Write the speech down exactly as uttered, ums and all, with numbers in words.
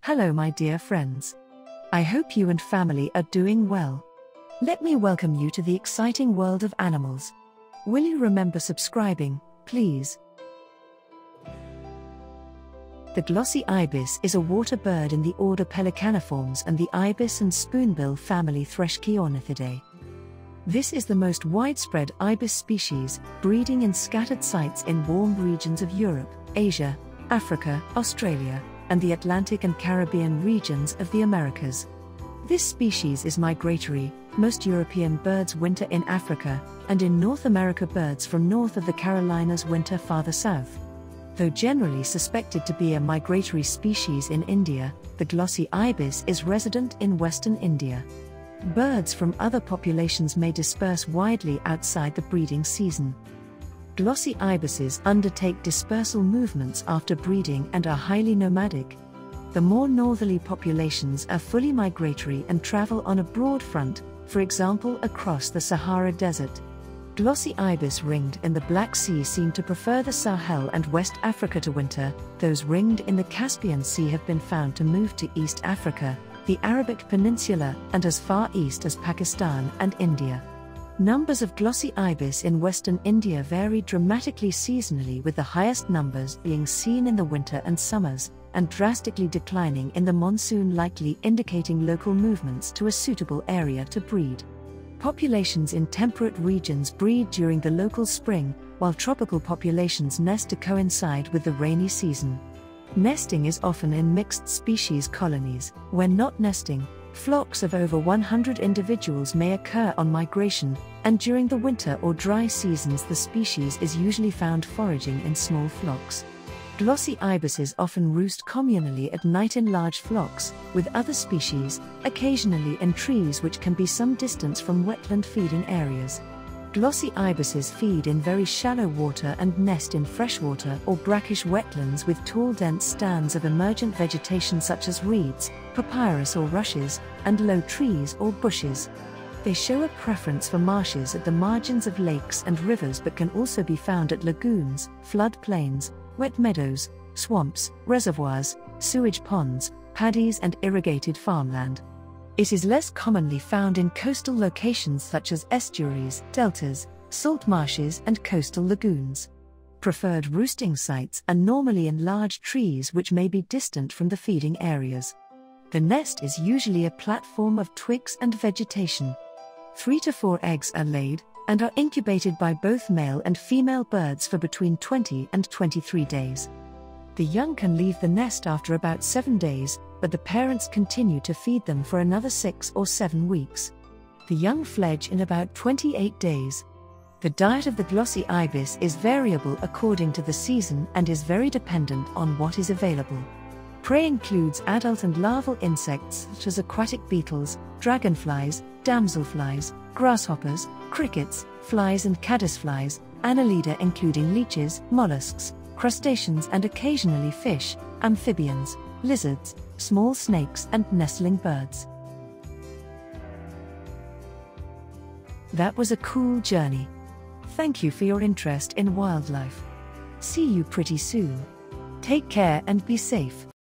Hello my dear friends. I hope you and family are doing well. Let me welcome you to the exciting world of animals. Will you remember subscribing, please? The glossy ibis is a water bird in the order Pelecaniformes and the ibis and spoonbill family Threskiornithidae. This is the most widespread ibis species, breeding in scattered sites in warm regions of Europe, Asia, Africa, Australia, and the Atlantic and Caribbean regions of the Americas. This species is migratory. Most European birds winter in Africa, and in North America birds from north of the Carolinas winter farther south. Though generally suspected to be a migratory species in India, the glossy ibis is resident in western India. Birds from other populations may disperse widely outside the breeding season. Glossy ibises undertake dispersal movements after breeding and are highly nomadic. The more northerly populations are fully migratory and travel on a broad front, for example across the Sahara Desert. Glossy ibis ringed in the Black Sea seem to prefer the Sahel and West Africa to winter. Those ringed in the Caspian Sea have been found to move to East Africa, the Arabic Peninsula, and as far east as Pakistan and India. Numbers of glossy ibis in western India vary dramatically seasonally, with the highest numbers being seen in the winter and summers, and drastically declining in the monsoon, likely indicating local movements to a suitable area to breed. Populations in temperate regions breed during the local spring, while tropical populations nest to coincide with the rainy season. Nesting is often in mixed species colonies. When not nesting, flocks of over one hundred individuals may occur on migration, and during the winter or dry seasons the species is usually found foraging in small flocks. Glossy ibises often roost communally at night in large flocks, with other species, occasionally in trees which can be some distance from wetland feeding areas. Glossy ibises feed in very shallow water and nest in freshwater or brackish wetlands with tall dense stands of emergent vegetation such as reeds, papyrus or rushes, and low trees or bushes. They show a preference for marshes at the margins of lakes and rivers, but can also be found at lagoons, flood plains, wet meadows, swamps, reservoirs, sewage ponds, paddies and irrigated farmland. It is less commonly found in coastal locations such as estuaries, deltas, salt marshes and coastal lagoons. Preferred roosting sites are normally in large trees which may be distant from the feeding areas. The nest is usually a platform of twigs and vegetation. Three to four eggs are laid, and are incubated by both male and female birds for between twenty and twenty-three days. The young can leave the nest after about seven days, but the parents continue to feed them for another six or seven weeks. The young fledge in about twenty-eight days. The diet of the glossy ibis is variable according to the season and is very dependent on what is available. Prey includes adult and larval insects such as aquatic beetles, dragonflies, damselflies, grasshoppers, crickets, flies and caddisflies, annelida including leeches, mollusks, crustaceans and occasionally fish, amphibians, lizards, small snakes and nestling birds. That was a cool journey. Thank you for your interest in wildlife. See you pretty soon. Take care and be safe.